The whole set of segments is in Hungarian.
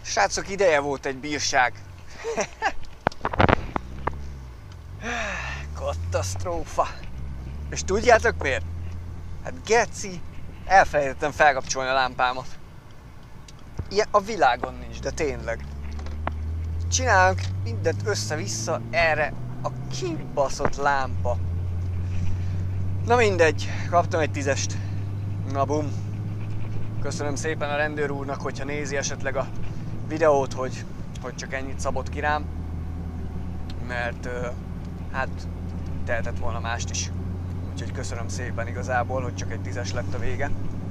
Srácok, ideje volt egy bírság. Katasztrófa. És tudjátok miért? Hát geci, elfelejtettem felkapcsolni a lámpámat. Ilyen a világon nincs, de tényleg. Csinálunk mindent össze-vissza erre a kibaszott lámpa. Na mindegy, kaptam egy 10-est. Na bum. Köszönöm szépen a rendőr úrnak, hogyha nézi esetleg a videót, hogy csak ennyit szabott ki rám. Mert hát tehetett volna mást is. Úgyhogy köszönöm szépen igazából, hogy csak egy 10-es lett a vége.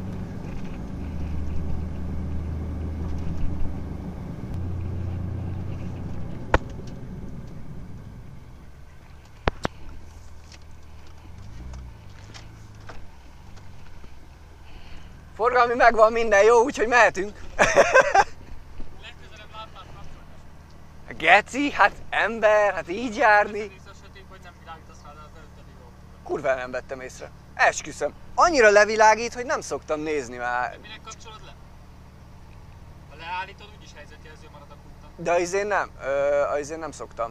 Forgalmi megvan, minden jó, úgyhogy mehetünk. Legközelebb lámpát kapcsolni. Geci, hát ember, hát így járni. Biztos, hogy nem világítasz rá, de az előtted jó. Kurva nem vettem észre. Esküszöm. Annyira levilágít, hogy nem szoktam nézni már. De minek kapcsolod le? Ha leállítod, úgyis helyzetjelző marad a kúton. De azért nem szoktam.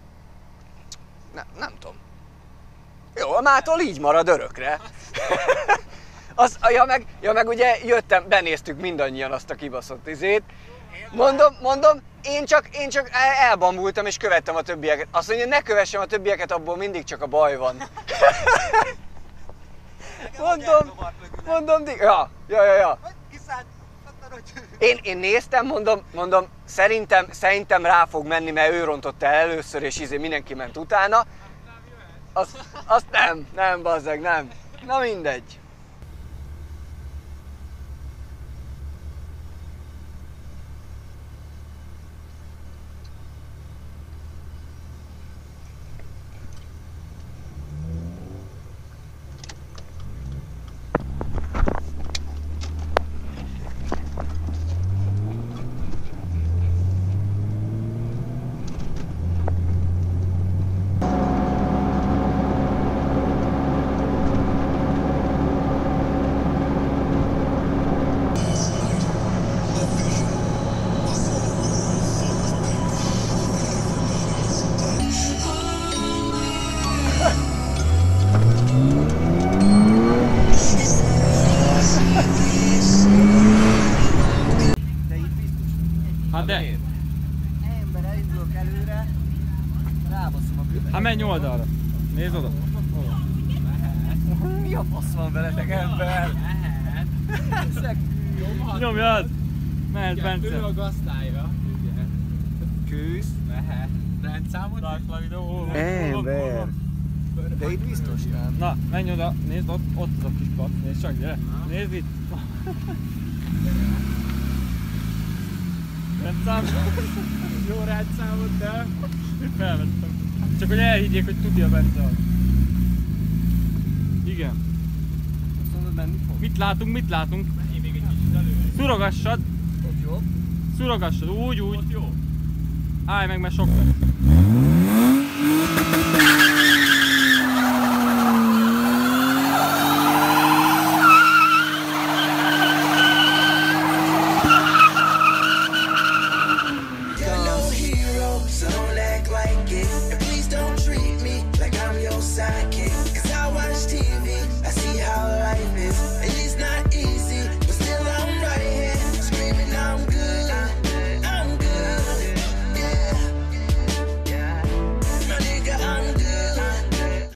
Nem tudom. Jó, a mától így marad örökre. Ja meg ugye jöttem, benéztük mindannyian azt a kibaszott izét. Mondom, én csak elbambultam és követtem a többieket. Azt mondja, ne kövessem a többieket, abból mindig csak a baj van. mondom, ja. Én néztem, mondom, szerintem rá fog menni, mert ő rontotta el először, és mindenki ment utána. Azt nem, bazzeg, nem. Na mindegy. Hát de... Ember, elindulok előre, rábaszom a követ. Hát menj oldalra. Nézd oda. Mi a fasz van veletek, ember? Mehet. Nyomjad! Mehet, Bence. Ő a gazdályra. Kősz. Mehet. Rendszámot? Lásd a videó. Ember. De itt biztos nem. Na, menj oda. Nézd, ott az a kis pap. Nézd csak, gyere. Nézd itt. Rendszám. Jó rendszámot, de... Felvettem. Csak hogy elhiggyék, hogy tudja Bence az. Igen. Azt mondod, menni fog? Mit látunk? Menjél még egy kicsit előre. Szurogassad. Ott jó? Szurogassad. Úgy. Ott jó. Állj meg, mert sok lesz.